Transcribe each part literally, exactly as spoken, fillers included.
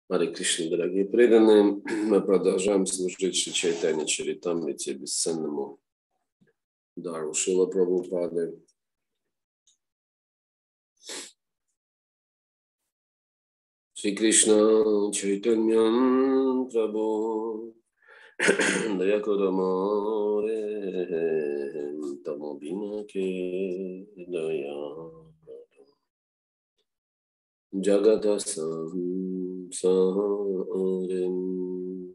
Харе Кришна, дорогие преданные, мы продолжаем служить Шри Чайтанья Чаритамрите, бесценному дару Шрила Прабхупады. Шри Кришна Чайтаньям Прабху Dayakodamare Tamobhina Daya Jagatasam Sarim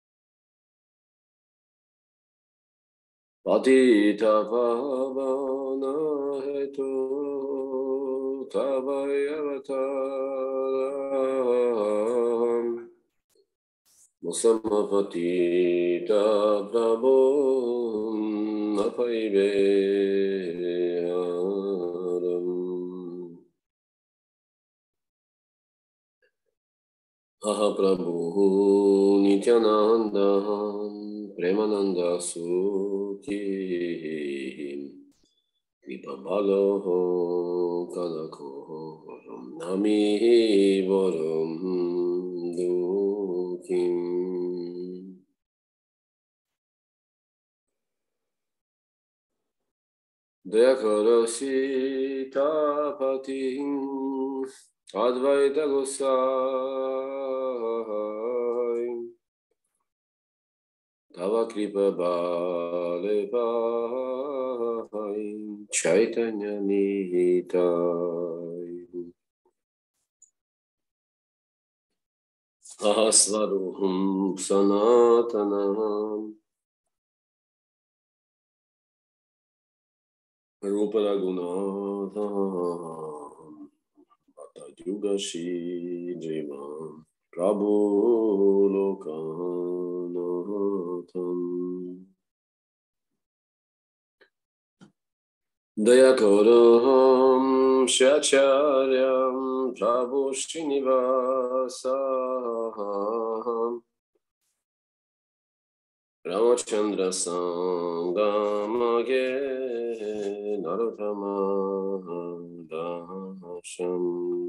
Patita Pavana Hetu Tavayavataram Musamapatita Prabhu Napaiveharam Aha Prabhu Nityananda Premananda Sukhi Kripabalo Kanako Nami Varam Dukim Dayakara Sitapati Advaita Gosai Tava Kripa Bale Pai Chaitanya Nitai Ahasvaruham Sanatanam Rupa Raghunathan Bhatta Yuga Shri Jivan Prabhu Lokanatham Dayakodam Shacharyam Prabhu Srinivasam Ramachandra Sangamage Narottama Dasam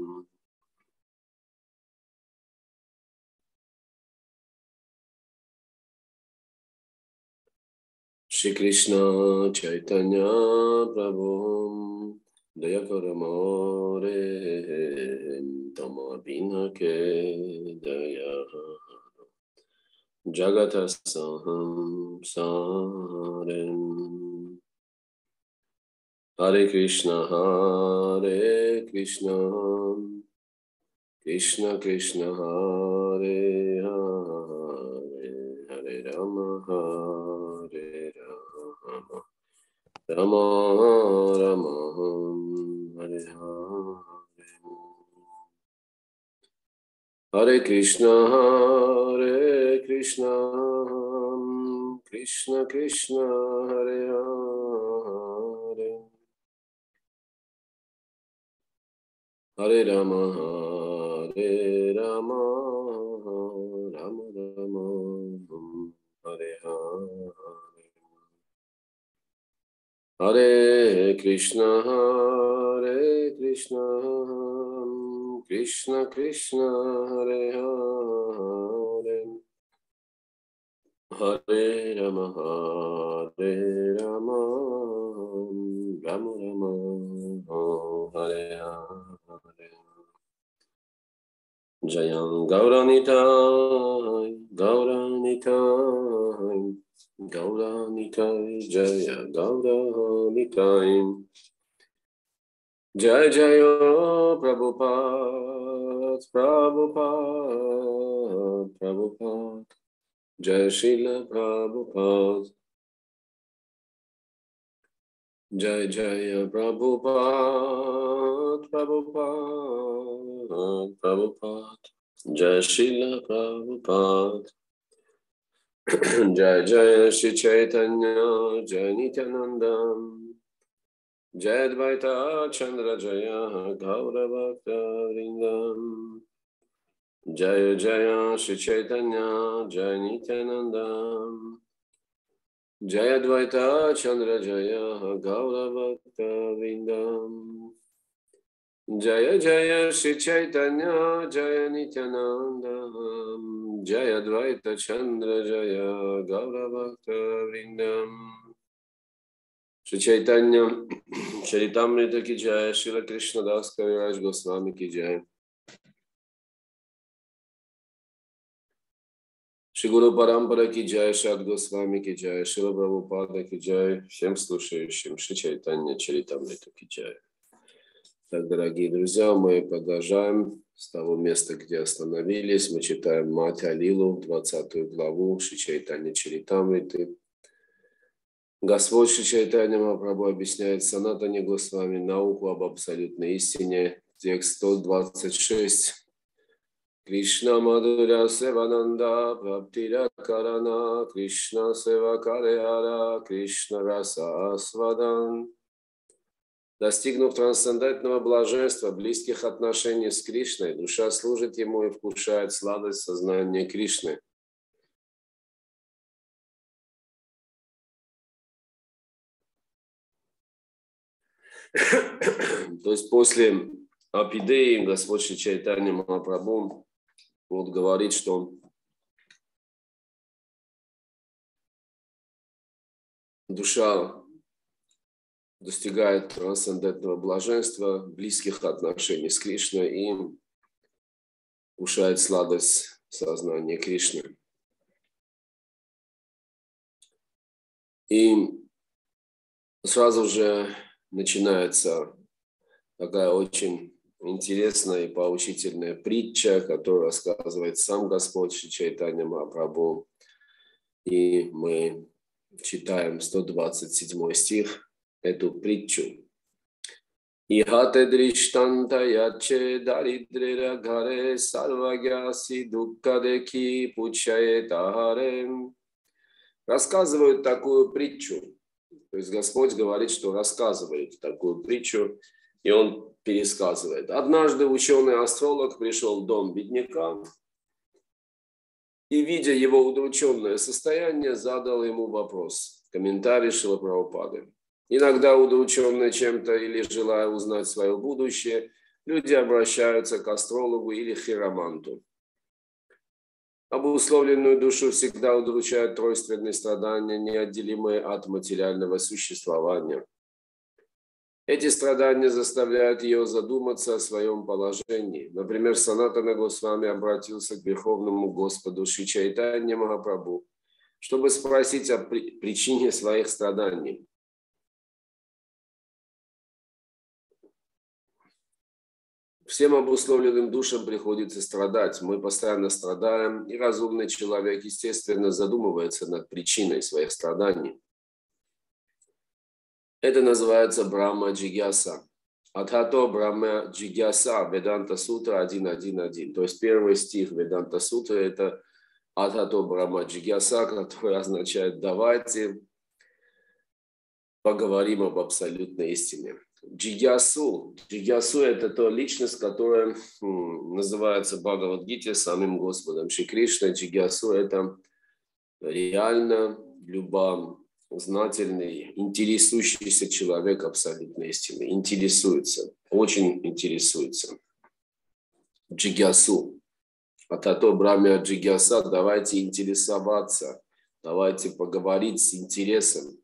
Shri Krishna Chaitanya Prabhu Dayakodamare Tamabhinake Daya Jagatasam Sarim Hare Krishna Hare Krishna Krishna Krishna Hare Hare Hare Rama Hare Rama Rama Rama Hare Hare Hare Krishna Hare Krishna Krishna Krishna Hare Hare Hare Rama Hare Rama Rama Rama Hare Hare Hare Krishna Hare Krishna Krishna Krishna Hare Hare Hare Rama Hare Rama Rama Rama Hare Hare Jayam Gauranitai Gauranitai Gauranitai Jaya Gauranitai Jai Jaya Prabhupada Prabhupada Prabhupada Jai Srila Prabhupada Jai Jaya Prabhupada Prabhupada Prabhupada Jai Srila Prabhupada Jai Jaya Shri Chaitanya Jai Nityananda Jai Advaita Chandra Jaya Gaura Bhakta Vrindam Jaya Jaya Shri Chaitanya Jai Nityananda Jai Advaita Chandra Jaya Gaura Bhakta Vrindam Jaya Jaya Shri Chaitanya Jaya Nityananda Jaya Dvaita Chandra Jaya Gaura Bhakta Vrindam Shri Chaitanya Charitamrita Ki Jaya Shri Krishna Das Kaviraj Goswami Ki Jaya Шри Гуру Парампара ки джай, Шад Госвами ки джай, Шрила Прабхупада ки джай, всем слушающим Шри Чайтанья Чаритамриту ки джай. Так, дорогие друзья, мы продолжаем с того места, где остановились. Мы читаем Матхя Лилу, двадцатую главу Шри Чайтанья Чаритамриты. Господь Шри Чайтанья Махапрабху объясняет Санатане Госвами науку об абсолютной истине. Текст сто двадцать шесть. Кришна Мадуря Севананда Праптира Карана Кришна Сева Каряра Кришна Раса Асвадан. Достигнув трансцендентного блаженства, близких отношений с Кришной, душа служит ему и вкушает сладость сознания Кришны. То есть после Апидеи Господь Шри Чайтанья Махапрабху вот говорит, что душа достигает трансцендентного блаженства, близких отношений с Кришной и вкушает сладость сознания Кришны. И сразу же начинается такая очень интересная и поучительная притча, которую рассказывает сам Господь Шри Чайтанья Махапрабху. И мы читаем сто двадцать седьмой стих, эту притчу. Ихате дриштанта яче даридрира гаре сарвагяси дуккадеки пучае тагаре. Рассказывают такую притчу. То есть Господь говорит, что рассказывает такую притчу, и Он пересказывает. Однажды ученый-астролог пришел в дом бедняка и, видя его удрученное состояние, задал ему вопрос. Комментарий Шрилы Прабхупады. Иногда, удрученные чем-то или желая узнать свое будущее, люди обращаются к астрологу или хироманту. Обусловленную душу всегда удручают тройственные страдания, неотделимые от материального существования. Эти страдания заставляют ее задуматься о своем положении. Например, Санатана Госвами обратился к Верховному Господу Шри Чайтанья Махапрабху, чтобы спросить о причине своих страданий. Всем обусловленным душам приходится страдать. Мы постоянно страдаем, и разумный человек, естественно, задумывается над причиной своих страданий. Это называется Брахма Джигьяса. Адхато Брахма Джигьяса, Веданта Сутра один один один. То есть первый стих Веданта Сутры – это Адхато Брахма Джигьяса, который означает «давайте поговорим об абсолютной истине». Джигьясу. Джигьясу – это та личность, которая м, называется в Бхагавад-гите самим Господом. Шри Кришна Джигьясу – это реально любознательный, интересующийся человек абсолютной истины. Интересуется, очень интересуется. Джигьясу. А тато Брахма Джигьяса, давайте интересоваться, давайте поговорить с интересом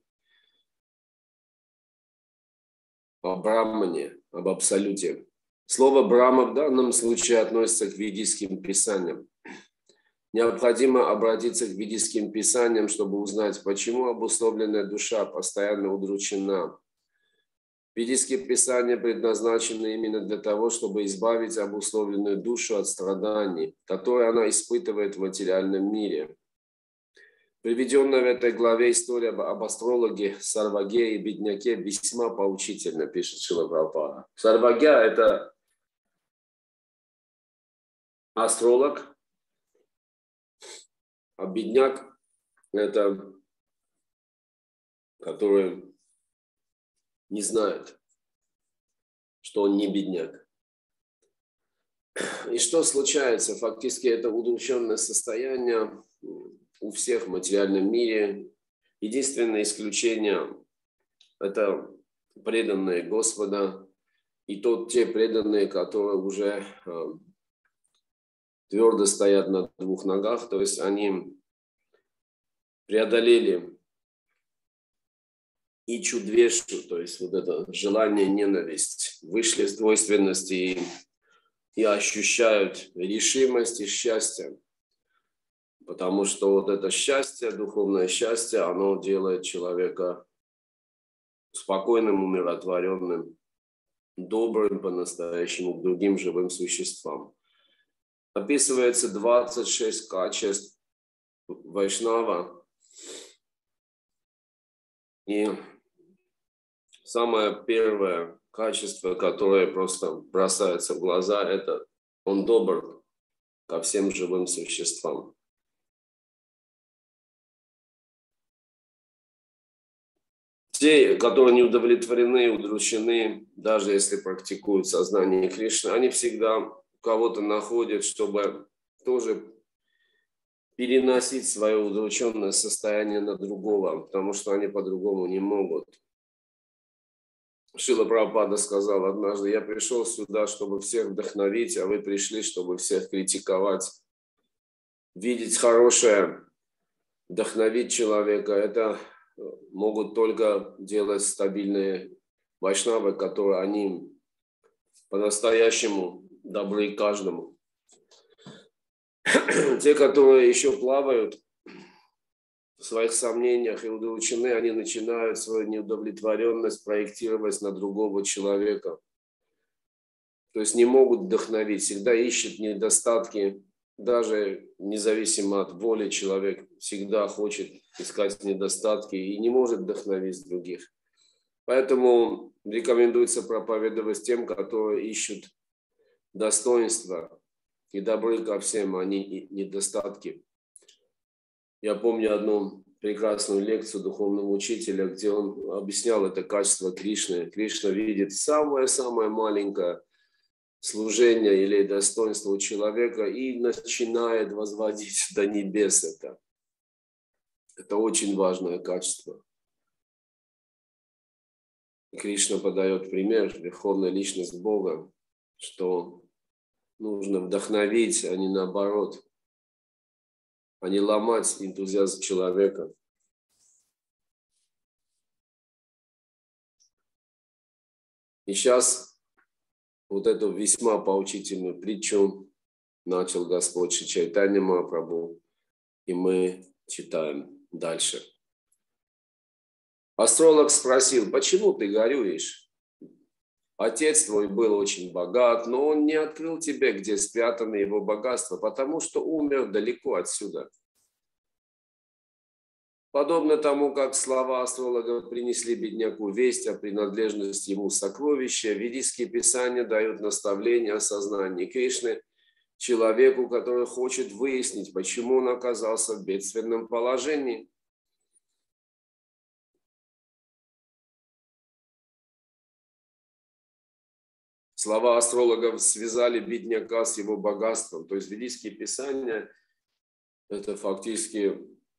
о Брахмане, об абсолюте. Слово Брахма в данном случае относится к ведическим писаниям. Необходимо обратиться к ведическим писаниям, чтобы узнать, почему обусловленная душа постоянно удручена. Ведические писания предназначены именно для того, чтобы избавить обусловленную душу от страданий, которые она испытывает в материальном мире. Приведенная в этой главе история об астрологе Сарваге и бедняке весьма поучительна, пишет Шрила Прабхупада. Сарвагя – это астролог, а бедняк – это который не знает, что он не бедняк. И что случается? Фактически это удрученное состояние у всех в материальном мире. Единственное исключение – это преданные Господа, И то те преданные, которые уже твердо стоят на двух ногах, то есть они преодолели и чудвешу, то есть вот это желание, ненависть, вышли из двойственности и, и ощущают решимость и счастье. Потому что вот это счастье, духовное счастье, оно делает человека спокойным, умиротворенным, добрым по-настоящему к другим живым существам. Описывается двадцать шесть качеств Вайшнава. И самое первое качество, которое просто бросается в глаза, это он добр ко всем живым существам. Те, которые не удовлетворены, удручены, даже если практикуют сознание Кришны, они всегда кого-то находят, чтобы тоже переносить свое удрученное состояние на другого, потому что они по-другому не могут. Шрила Прабхупада сказал однажды: я пришел сюда, чтобы всех вдохновить, а вы пришли, чтобы всех критиковать. Видеть хорошее, вдохновить человека, это могут только делать стабильные вайшнавы, которые они по-настоящему добры каждому. Те, которые еще плавают в своих сомнениях и удручены, они начинают свою неудовлетворенность проектировать на другого человека. То есть не могут вдохновить, всегда ищут недостатки. Даже независимо от воли человек всегда хочет искать недостатки и не может вдохновить других. Поэтому рекомендуется проповедовать тем, которые ищут достоинства и добры ко всем, а не недостатки. Я помню одну прекрасную лекцию духовного учителя, где он объяснял это качество Кришны. Кришна видит самое-самое маленькое служение или достоинство у человека и начинает возводить до небес это. Это очень важное качество. Кришна подает пример, верховная личность Бога, что нужно вдохновить, а не наоборот, а не ломать энтузиазм человека. И сейчас вот эту весьма поучительную притчу начал Господь Шри Чайтанья Махапрабху, и мы читаем дальше. Астролог спросил: почему ты горюешь? Отец твой был очень богат, но он не открыл тебе, где спрятано его богатство, потому что умер далеко отсюда. Подобно тому, как слова астролога принесли бедняку весть о принадлежности ему сокровища, ведические писания дают наставление о сознании Кришны человеку, который хочет выяснить, почему он оказался в бедственном положении. Слова астрологов связали бедняка с его богатством. То есть ведические писания – это фактически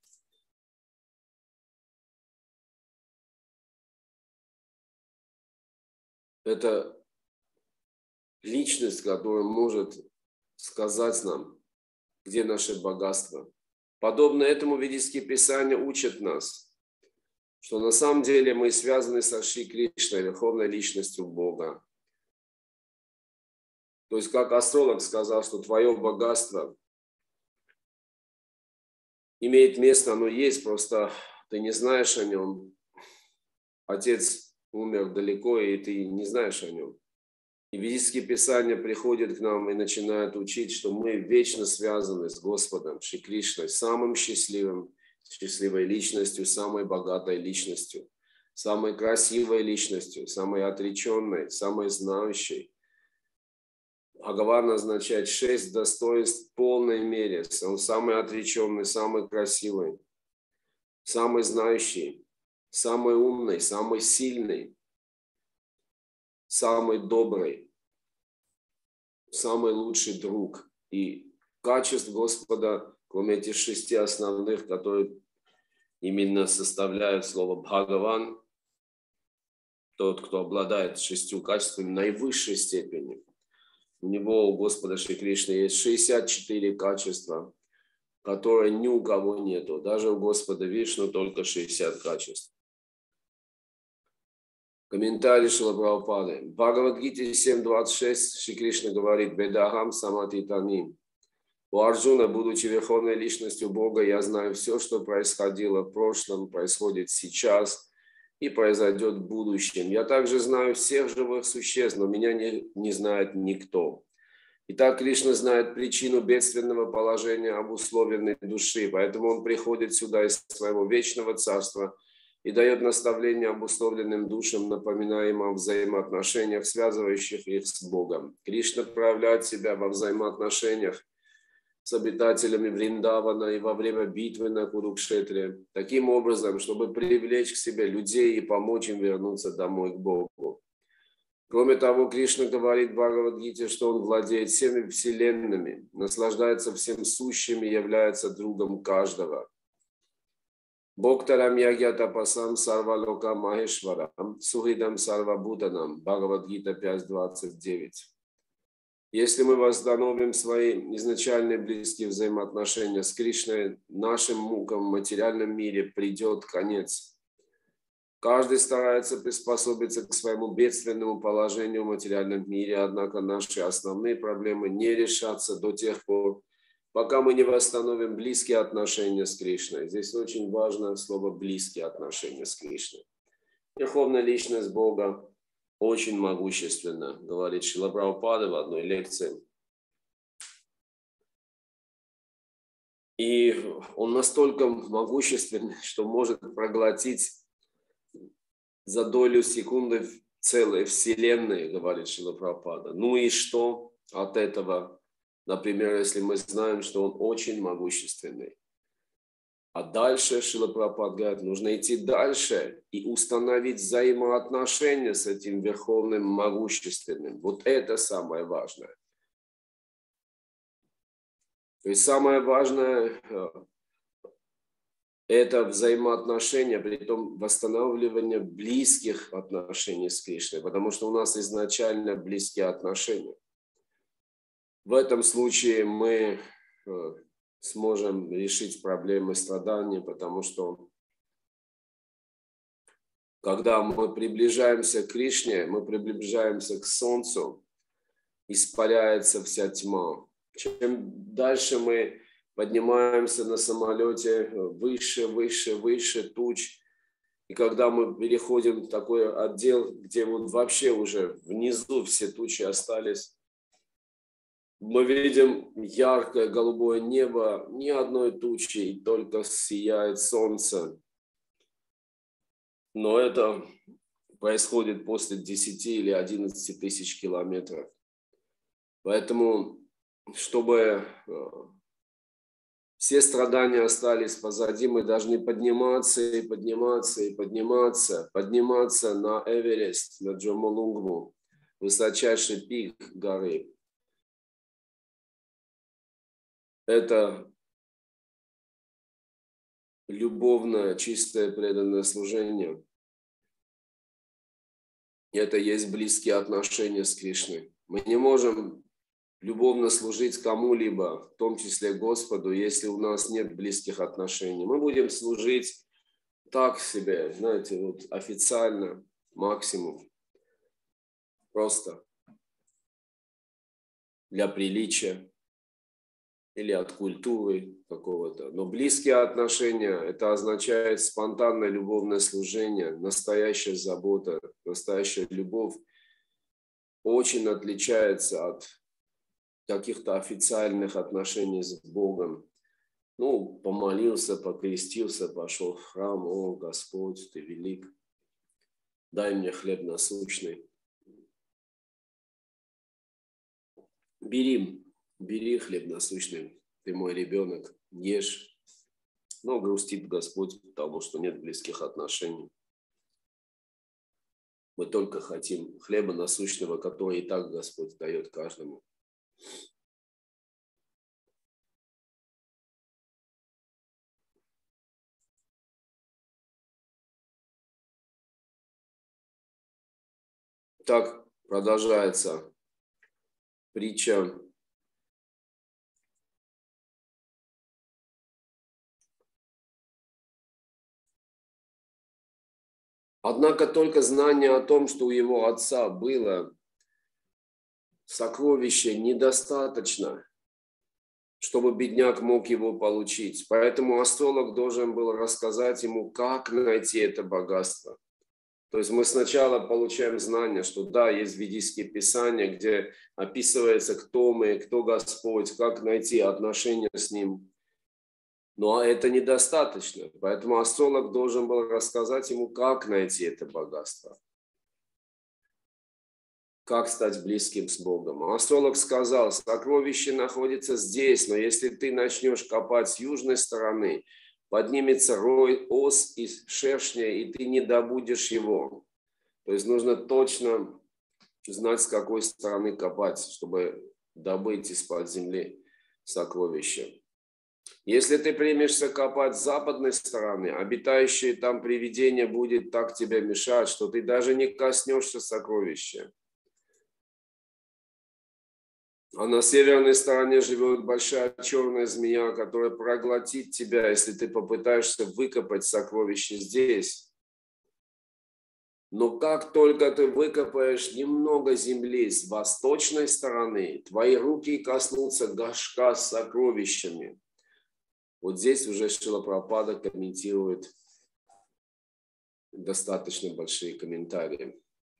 это личность, которая может сказать нам, где наше богатство. Подобно этому ведические писания учат нас, что на самом деле мы связаны со Шри Кришной, верховной личностью Бога. То есть, как астролог сказал, что твое богатство имеет место, оно есть, просто ты не знаешь о нем. Отец умер далеко, и ты не знаешь о нем. И ведические писания приходят к нам и начинают учить, что мы вечно связаны с Господом, Шри Кришной, самым счастливым, счастливой личностью, самой богатой личностью, самой красивой личностью, самой отреченной, самой знающей. Бхагаван означает шесть достоинств в полной мере. Он самый отреченный, самый красивый, самый знающий, самый умный, самый сильный, самый добрый, самый лучший друг. И качеств Господа, кроме этих шести основных, которые именно составляют слово Бхагаван, тот, кто обладает шестью качествами наивысшей степени. У него, у Господа Шри Кришны, есть шестьдесят четыре качества, которые ни у кого нету. Даже у Господа Вишну только шестьдесят качеств. Комментарий Шрила Прабхупады. В Бхагавад-гите семь двадцать шесть Шри Кришна говорит: «Ведахам саматитаним». У Арджуна, будучи верховной личностью Бога, я знаю все, что происходило в прошлом, происходит сейчас и произойдет в будущем. Я также знаю всех живых существ, но меня не, не знает никто. Итак, Кришна знает причину бедственного положения обусловленной души, поэтому он приходит сюда из своего вечного царства и дает наставления обусловленным душам, напоминая им о взаимоотношениях, связывающих их с Богом. Кришна проявляет себя во взаимоотношениях с обитателями Вриндавана и во время битвы на Курукшетре, таким образом, чтобы привлечь к себе людей и помочь им вернуться домой к Богу. Кроме того, Кришна говорит в Бхагавад-гите, что он владеет всеми вселенными, наслаждается всем сущим и является другом каждого. Бхоктарам ягьятапасам сарвалока махешварам сухидам сарвабуданам. Бхагавад-гита пять двадцать девять. Если мы восстановим свои изначальные близкие взаимоотношения с Кришной, нашим мукам в материальном мире придет конец. Каждый старается приспособиться к своему бедственному положению в материальном мире, однако наши основные проблемы не решатся до тех пор, пока мы не восстановим близкие отношения с Кришной. Здесь очень важно слово «близкие отношения с Кришной». Верховная личность Бога очень могущественно, говорит Шрила Прабхупада в одной лекции. И он настолько могущественный, что может проглотить за долю секунды целой вселенной, говорит Шрила Прабхупада. Ну и что от этого? Например, если мы знаем, что он очень могущественный. А дальше, Шрила Прабхупада говорит, нужно идти дальше и установить взаимоотношения с этим верховным могущественным. Вот это самое важное. То есть самое важное – это взаимоотношения, при том восстанавливание близких отношений с Кришной, потому что у нас изначально близкие отношения. В этом случае мы сможем решить проблемы страдания, потому что когда мы приближаемся к Кришне, мы приближаемся к Солнцу, испаряется вся тьма. Чем дальше мы поднимаемся на самолете выше, выше, выше туч, и когда мы переходим в такой отдел, где вот вообще уже внизу все тучи остались, мы видим яркое голубое небо, ни одной тучи, и только сияет солнце. Но это происходит после десяти или одиннадцати тысяч километров. Поэтому, чтобы все страдания остались позади, мы должны подниматься и подниматься и подниматься, подниматься на Эверест, на Джомолунгму, высочайший пик горы. Это любовное, чистое, преданное служение. Это есть близкие отношения с Кришной. Мы не можем любовно служить кому-либо, в том числе Господу, если у нас нет близких отношений. Мы будем служить так себе, знаете, вот официально, максимум. Просто для приличия или от культуры какого-то. Но близкие отношения – это означает спонтанное любовное служение, настоящая забота, настоящая любовь очень отличается от каких-то официальных отношений с Богом. Ну, помолился, покрестился, пошел в храм. О, Господь, Ты велик, дай мне хлеб насущный. Бери. Бери хлеб насущный, ты мой ребенок, ешь. Но грустит Господь, потому что нет близких отношений. Мы только хотим хлеба насущного, который и так Господь дает каждому. Так продолжается притча. Однако только знание о том, что у его отца было сокровище, недостаточно, чтобы бедняк мог его получить. Поэтому астролог должен был рассказать ему, как найти это богатство. То есть мы сначала получаем знание, что да, есть ведические писания, где описывается, кто мы, кто Господь, как найти отношения с Ним. Но это недостаточно. Поэтому астролог должен был рассказать ему, как найти это богатство. Как стать близким с Богом. Астролог сказал, сокровище находится здесь, но если ты начнешь копать с южной стороны, поднимется рой ос и шершня, и ты не добудешь его. То есть нужно точно знать, с какой стороны копать, чтобы добыть из-под земли сокровища. Если ты примешься копать с западной стороны, обитающее там привидение будет так тебе мешать, что ты даже не коснешься сокровища. А на северной стороне живет большая черная змея, которая проглотит тебя, если ты попытаешься выкопать сокровище здесь. Но как только ты выкопаешь немного земли с восточной стороны, твои руки коснутся горшка с сокровищами. Вот здесь уже Шрила Прабхупада комментирует достаточно большие комментарии.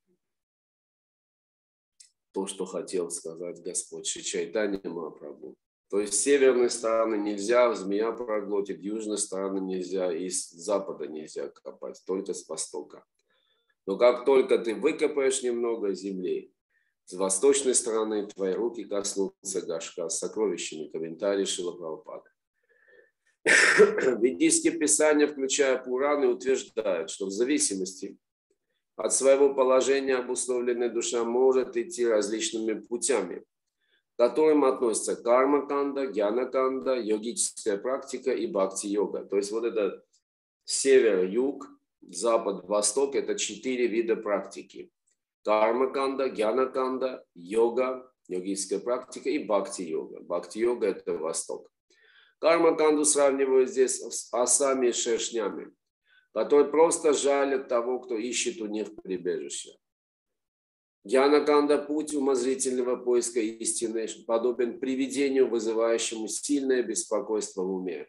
То, что хотел сказать Господь Шри Чайтанья Махапрабху. То есть с северной стороны нельзя, змея проглотит, с южной стороны нельзя, и с запада нельзя копать, только с востока. Но как только ты выкопаешь немного земли, с восточной стороны твои руки коснутся горшка с сокровищами. Комментарий Шрила Прабхупады. Ведические писания, включая Пураны, утверждают, что в зависимости от своего положения обусловленная душа может идти различными путями, к которым относятся карма-канда, гьяна-канда, йогическая практика и бхакти-йога. То есть вот это север-юг, запад-восток – это четыре вида практики. Карма-канда, гьяна-канда, йога, йогическая практика и бхакти-йога. Бхакти-йога – это восток. Карма-канду сравнивают здесь с осами и шершнями, которые просто жалят того, кто ищет у них прибежище. Гьяна-канда – путь умозрительного поиска истины, подобен привидению, вызывающему сильное беспокойство в уме.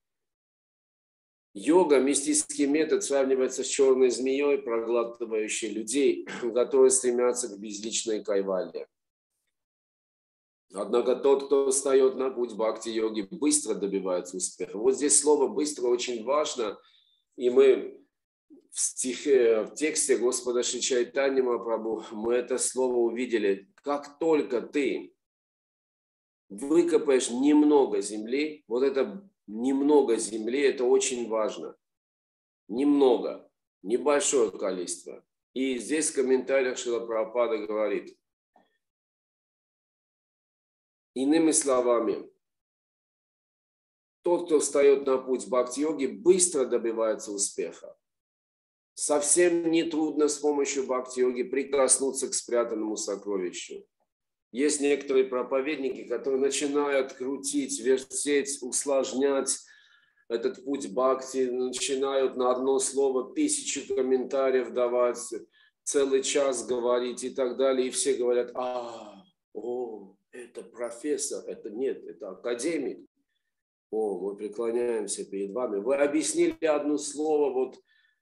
Йога, мистический метод, сравнивается с черной змеей, проглатывающей людей, которые стремятся к безличной кайвалье. Однако тот, кто встает на путь бхакти-йоги, быстро добивается успеха. Вот здесь слово «быстро» очень важно, и мы в, стихе, в тексте Господа Шри Чайтанья Махапрабху мы это слово увидели. Как только ты выкопаешь немного земли, вот это немного земли, это очень важно. Немного, небольшое количество. И здесь в комментариях Шрила Прабхупада говорит, иными словами, тот, кто встает на путь бхакти-йоги, быстро добивается успеха. Совсем нетрудно с помощью бхакти-йоги прикоснуться к спрятанному сокровищу. Есть некоторые проповедники, которые начинают крутить, вертеть, усложнять этот путь бхакти, начинают на одно слово тысячу комментариев давать, целый час говорить и так далее. И все говорят, а, о, это профессор, это нет, это академик. О, мы преклоняемся перед вами. Вы объяснили одно слово вот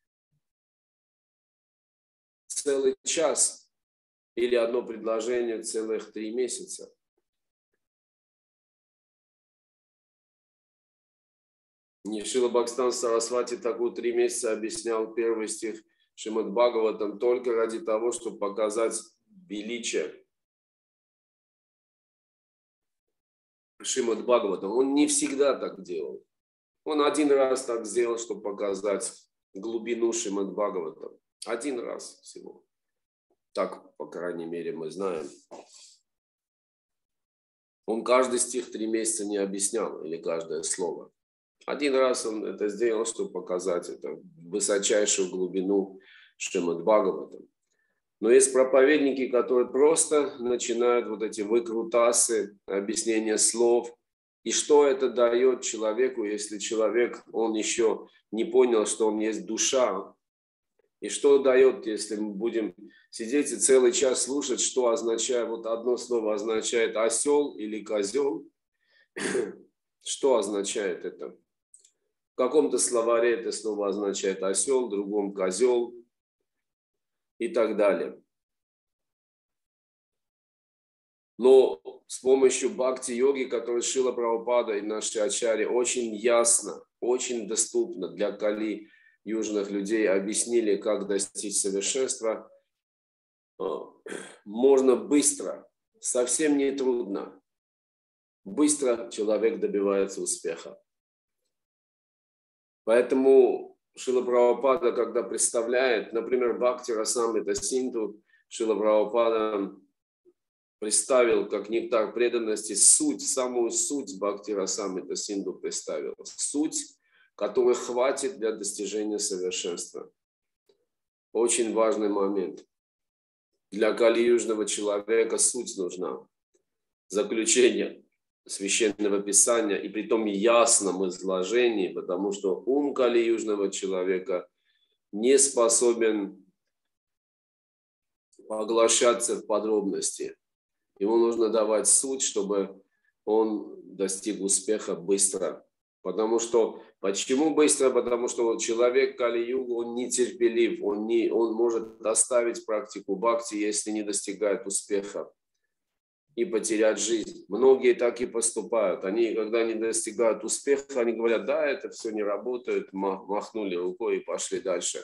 целый час или одно предложение целых три месяца. Шрила Бхактисиданта Сарасвати Такур три месяца объяснял первый стих Шримад Бхагаватам только ради того, чтобы показать величие Шримад Бхагаватам. Он не всегда так делал. Он один раз так сделал, чтобы показать глубину Шримад Бхагаватам. Один раз всего. Так, по крайней мере, мы знаем. Он каждый стих три месяца не объяснял, или каждое слово. Один раз он это сделал, чтобы показать это высочайшую глубину Шримад Бхагаватам. Но есть проповедники, которые просто начинают вот эти выкрутасы, объяснения слов. И что это дает человеку, если человек, он еще не понял, что он есть душа? И что дает, если мы будем сидеть и целый час слушать, что означает, вот одно слово означает осел или козел? Что означает это? В каком-то словаре это слово означает осел, в другом козел и так далее. Но с помощью бхакти-йоги, который Шрила Прабхупада и наши ачарьи очень ясно, очень доступно для кали южных людей объяснили, как достичь совершенства, можно быстро, совсем не трудно, быстро человек добивается успеха. Поэтому Шрила Прабхупада, когда представляет, например, Бхакти Расамрита Синту, Шрила Прабхупада представил как нектар преданности суть, самую суть Бхакти Расамрита Синту представил. Суть, которой хватит для достижения совершенства. Очень важный момент. Для кали-южного человека суть нужна. Заключение Священного Писания, и при том ясном изложении, потому что ум кали-южного человека не способен поглощаться в подробности. Ему нужно давать суть, чтобы он достиг успеха быстро. Потому что, почему быстро? Потому что человек Кали-юга, он нетерпелив, он, не, он может оставить практику бхакти, если не достигает успеха, и потерять жизнь. Многие так и поступают. Они, когда не достигают успеха, они говорят, да, это все не работает, махнули рукой и пошли дальше.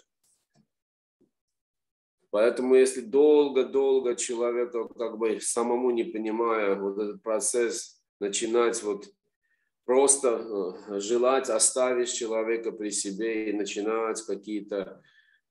Поэтому если долго-долго человеку, как бы самому не понимая вот этот процесс, начинать вот просто желать оставить человека при себе и начинать какие-то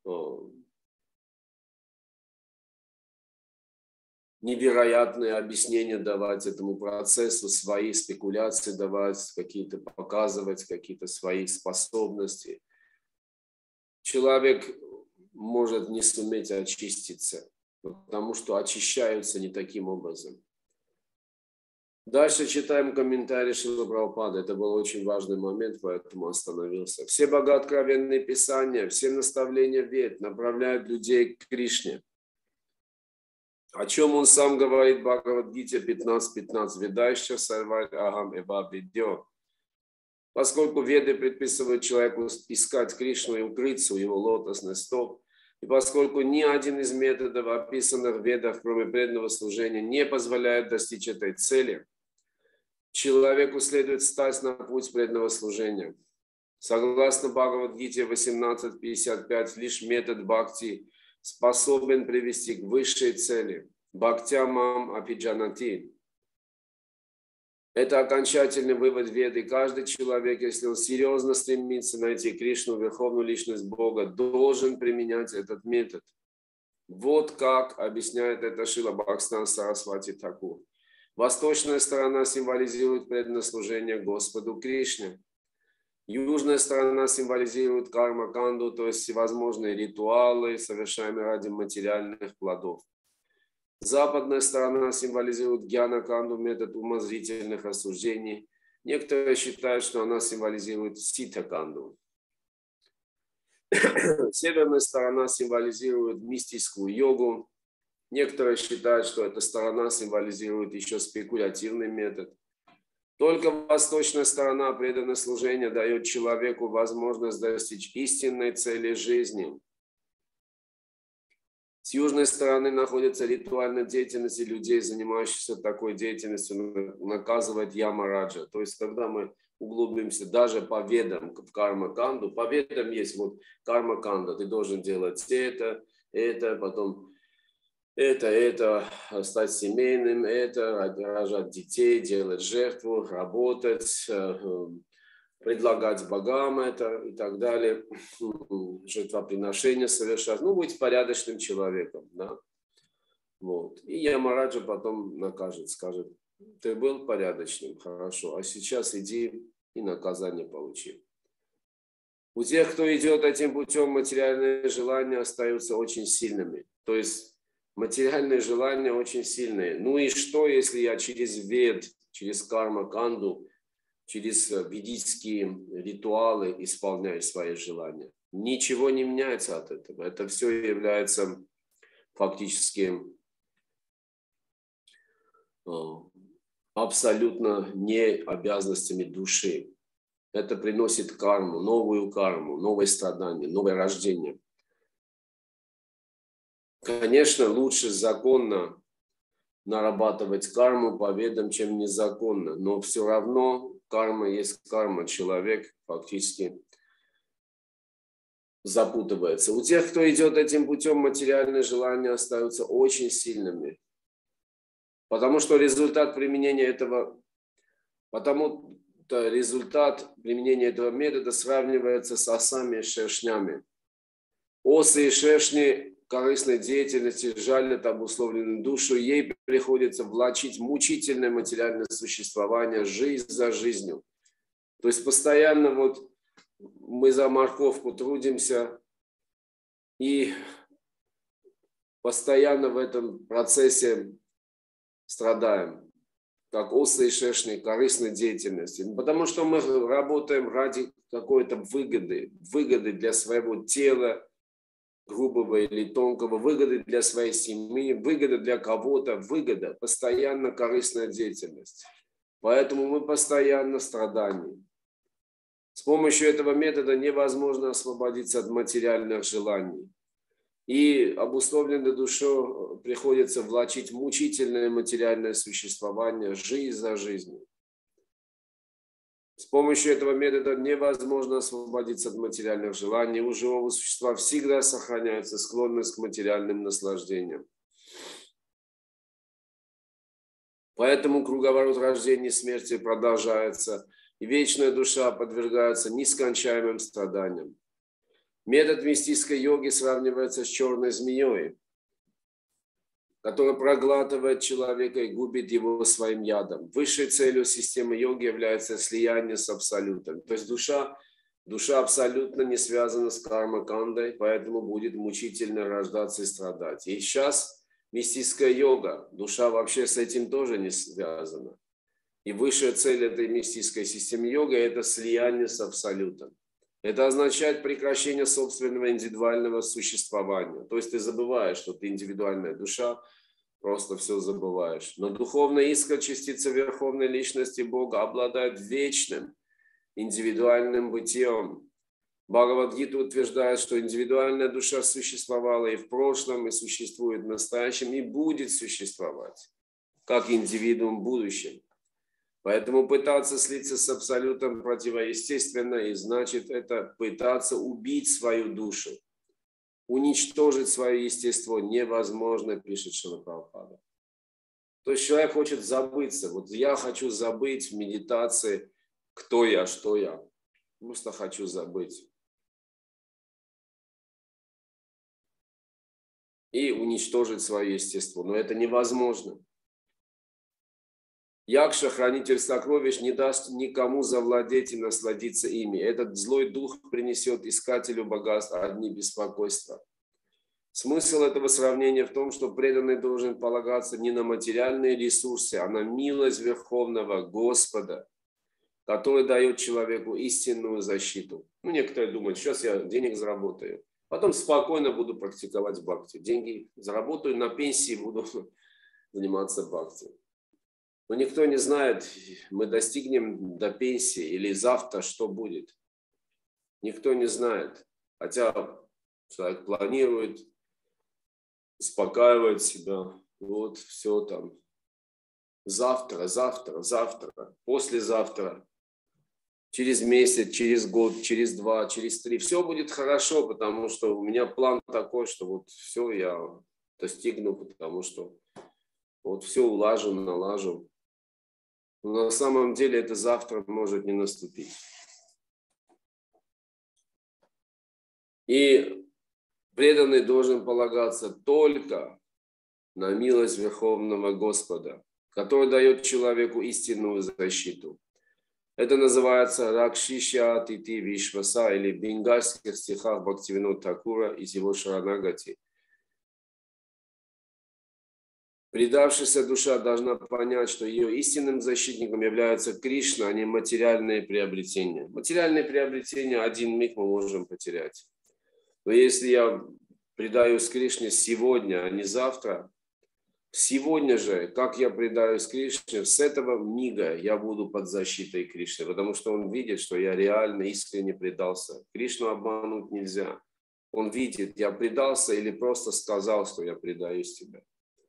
невероятные объяснения давать этому процессу, свои спекуляции давать, какие-то показывать, какие-то свои способности. Человек может не суметь очиститься, потому что очищаются не таким образом. Дальше читаем комментарий Шрилы Прабхупады. Это был очень важный момент, поэтому остановился. Все богооткровенные писания, все наставления вед направляют людей к Кришне. О чем он сам говорит в Бхагавад-гите пятнадцать пятнадцать. Ведающая сарваль агам эва видьо. Поскольку веды предписывают человеку искать Кришну и укрыться у его лотосных стоп, и поскольку ни один из методов, описанных в ведах, кроме преданного служения, не позволяет достичь этой цели, человеку следует встать на путь преданного служения. Согласно Бхагавад-гите восемнадцать пятьдесят пять, лишь метод бхакти способен привести к высшей цели. Бхактя мам апиджанати. Это окончательный вывод веды. Каждый человек, если он серьезно стремится найти Кришну, верховную личность Бога, должен применять этот метод. Вот как объясняет это Шрила Бхактисиданта Сарасвати Тхакур. Восточная сторона символизирует преданное служение Господу Кришне. Южная сторона символизирует карма-канду, то есть всевозможные ритуалы, совершаемые ради материальных плодов. Западная сторона символизирует гьяна-канду, метод умозрительных рассуждений. Некоторые считают, что она символизирует ситха-канду. Северная сторона символизирует мистическую йогу. Некоторые считают, что эта сторона символизирует еще спекулятивный метод. Только восточная сторона преданного служения дает человеку возможность достичь истинной цели жизни. С южной стороны находится ритуальная деятельность, и людей, занимающихся такой деятельностью, наказывает Ямараджа. То есть, когда мы углубимся даже по ведам в карма-канду, по ведам есть вот карма-канда, ты должен делать это, это, потом это, это, стать семейным, это, рожать детей, делать жертву, работать, предлагать богам это и так далее, жертвоприношения совершать, ну, быть порядочным человеком, да, вот. И Ямараджа потом накажет, скажет, ты был порядочным, хорошо, а сейчас иди и наказание получи. У тех, кто идет этим путем, материальные желания остаются очень сильными, то есть материальные желания очень сильные. Ну и что, если я через вед, через карма-канду, через ведические ритуалы исполняю свои желания? Ничего не меняется от этого. Это все является фактически абсолютно не обязанностями души. Это приносит карму, новую карму, новые страдания, новое рождение. Конечно, лучше законно нарабатывать карму по ведам, чем незаконно. Но все равно карма есть карма. Человек фактически запутывается. У тех, кто идет этим путем, материальные желания остаются очень сильными. Потому что результат применения этого, потому что результат применения этого метода сравнивается с осами и шершнями. Осы и шершни корыстной деятельности жалят обусловленную душу, ей приходится влачить мучительное материальное существование, жизнь за жизнью. То есть постоянно вот мы за морковку трудимся и постоянно в этом процессе страдаем, как осы и шершни корыстной деятельности. Потому что мы работаем ради какой-то выгоды, выгоды для своего тела, грубого или тонкого, выгоды для своей семьи, выгода для кого-то, выгода, постоянно корыстная деятельность. Поэтому мы постоянно страдаем. С помощью этого метода невозможно освободиться от материальных желаний. И обусловленной душе приходится влачить мучительное материальное существование, жизнь за жизнью. С помощью этого метода невозможно освободиться от материальных желаний. У живого существа всегда сохраняется склонность к материальным наслаждениям. Поэтому круговорот рождения и смерти продолжается, и вечная душа подвергается нескончаемым страданиям. Метод мистической йоги сравнивается с черной змеей, которая проглатывает человека и губит его своим ядом. Высшей целью системы йоги является слияние с Абсолютом. То есть душа, душа абсолютно не связана с карма-кандой, поэтому будет мучительно рождаться и страдать. И сейчас мистическая йога, душа вообще с этим тоже не связана. И высшая цель этой мистической системы йога – это слияние с Абсолютом. Это означает прекращение собственного индивидуального существования. То есть ты забываешь, что ты индивидуальная душа, просто все забываешь. Но духовная искра, частица Верховной Личности Бога, обладает вечным индивидуальным бытием. Бхагавад-гита утверждает, что индивидуальная душа существовала и в прошлом, и существует в настоящем, и будет существовать, как индивидуум в будущем. Поэтому пытаться слиться с Абсолютом противоестественно, и значит это пытаться убить свою душу. Уничтожить свое естество невозможно, пишет Шрила Прабхупада. То есть человек хочет забыться. Вот я хочу забыть в медитации, кто я, что я. Просто хочу забыть. И уничтожить свое естество. Но это невозможно. Якша, хранитель сокровищ, не даст никому завладеть и насладиться ими. Этот злой дух принесет искателю богатств одни беспокойства. Смысл этого сравнения в том, что преданный должен полагаться не на материальные ресурсы, а на милость Верховного Господа, который дает человеку истинную защиту. Ну, некоторые думают, сейчас я денег заработаю, потом спокойно буду практиковать бхакти. Деньги заработаю, на пенсии буду заниматься бхакти. Но никто не знает, мы достигнем до пенсии или завтра, что будет. Никто не знает. Хотя человек планирует, успокаивает себя. Вот, все там. Завтра, завтра, завтра, послезавтра, через месяц, через год, через два, через три. Все будет хорошо, потому что у меня план такой, что вот все я достигну, потому что вот все улажу, налажу. Но на самом деле это завтра может не наступить. И преданный должен полагаться только на милость Верховного Господа, который дает человеку истинную защиту. Это называется Ракшиша Тити Вишваса, или в бенгальских стихах Бхактивинода Тхакура из его Шаранагати. Предавшаяся душа должна понять, что ее истинным защитником является Кришна, а не материальные приобретения. Материальные приобретения один миг мы можем потерять. Но если я предаюсь Кришне сегодня, а не завтра, сегодня же, как я предаюсь Кришне, с этого мига я буду под защитой Кришны, потому что он видит, что я реально, искренне предался. Кришну обмануть нельзя. Он видит, я предался или просто сказал, что я предаюсь тебе.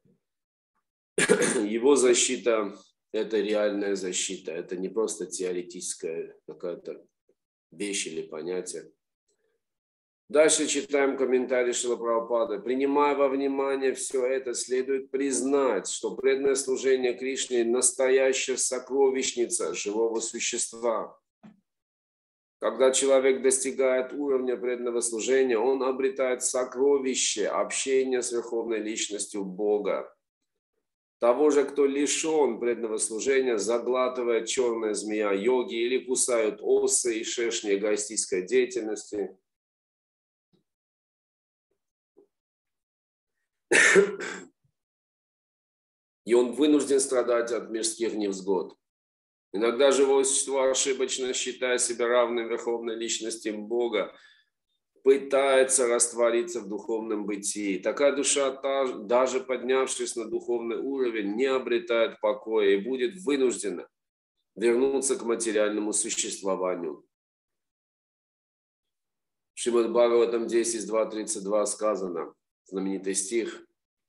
Его защита – это реальная защита, это не просто теоретическая какая-то вещь или понятие. Дальше читаем комментарий Шрила Прабхупады. Принимая во внимание все это, следует признать, что преданное служение Кришне – настоящая сокровищница живого существа. Когда человек достигает уровня преданного служения, он обретает сокровище общения с Верховной Личностью Бога. Того же, кто лишен преданного служения, заглатывает черная змея йоги или кусают осы и шершни эгоистической деятельности. И он вынужден страдать от мирских невзгод. Иногда живое существо, ошибочно считая себя равным Верховной Личности Бога, пытается раствориться в духовном бытии. Такая душа, даже поднявшись на духовный уровень, не обретает покоя и будет вынуждена вернуться к материальному существованию. В Шримад Бхагаватам десять, два, тридцать два сказано, знаменитый стих: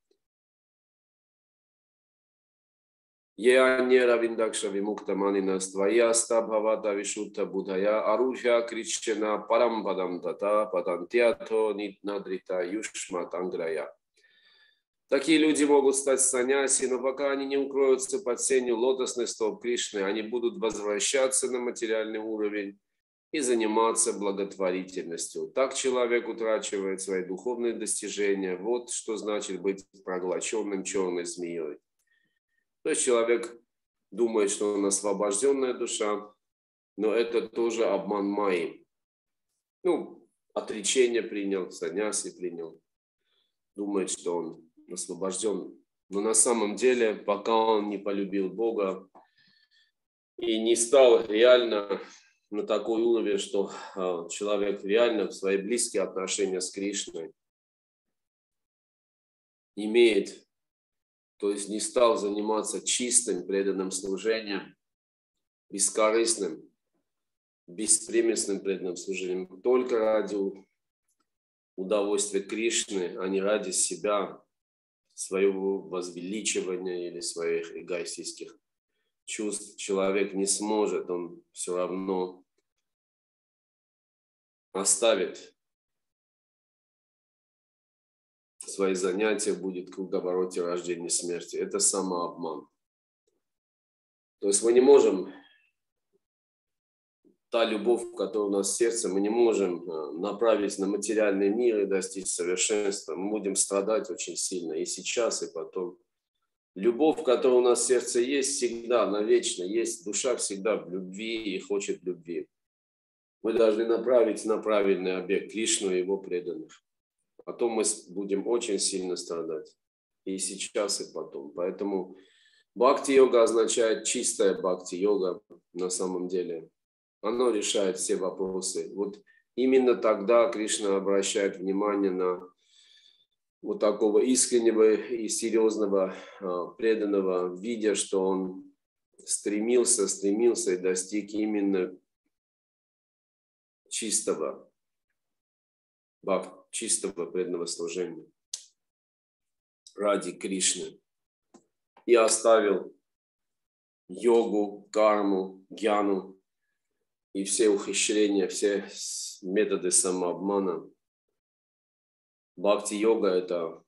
«Я не равиндакша вимукта манинас твоя стабхавата вишутта будхая арухя кричена парампадам тата патантьято нитнадрита юшма танграя». Такие люди могут стать саньяси, но пока они не укроются под сенью лотосных стоп Кришны, они будут возвращаться на материальный уровень и заниматься благотворительностью. Так человек утрачивает свои духовные достижения. Вот что значит быть проглоченным черной змеей. То есть человек думает, что он освобожденная душа, но это тоже обман майи. Ну, отречение принял, саньяси принял, думает, что он освобожден. Но на самом деле, пока он не полюбил Бога и не стал реально на такой уровень, что человек реально в свои близкие отношения с Кришной имеет, то есть не стал заниматься чистым преданным служением, бескорыстным, беспримесным преданным служением, только ради удовольствия Кришны, а не ради себя, своего возвеличивания или своих эгоистических чувств, человек не сможет, он все равно оставит свои занятия, будет в круговороте рождения и смерти. Это самообман. То есть мы не можем, та любовь, которая у нас в сердце, мы не можем направить на материальный мир и достичь совершенства. Мы будем страдать очень сильно и сейчас, и потом. Любовь, которая у нас в сердце есть, всегда, навечно есть. Душа всегда в любви и хочет любви. Мы должны направить на правильный объект Кришну и его преданных. Потом мы будем очень сильно страдать. И сейчас, и потом. Поэтому бхакти-йога означает чистая бхакти-йога на самом деле. Оно решает все вопросы. Вот именно тогда Кришна обращает внимание на вот такого искреннего и серьезного преданного, видя, что он стремился, стремился и достиг именно чистого, чистого преданного служения ради Кришны. И оставил йогу, карму, гьяну и все ухищрения, все методы самообмана. Бхакти-йога – это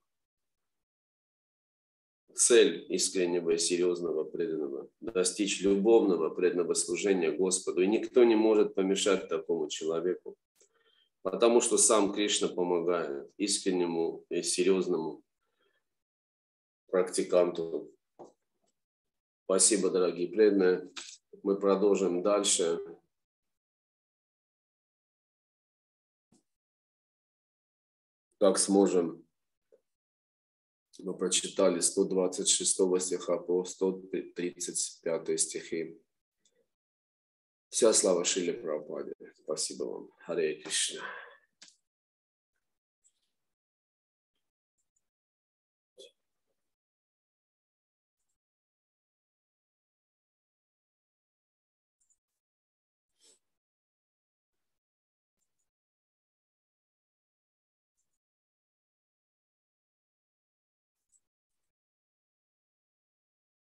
цель искреннего и серьезного преданного. Достичь любовного преданного служения Господу. И никто не может помешать такому человеку. Потому что сам Кришна помогает искреннему и серьезному практиканту. Спасибо, дорогие преданные. Мы продолжим дальше. Как сможем Мы прочитали сто двадцать шестого стиха по сто тридцать пятый стихи. Вся слава Шриле Прабхупаде. Спасибо вам. Харе Кришна.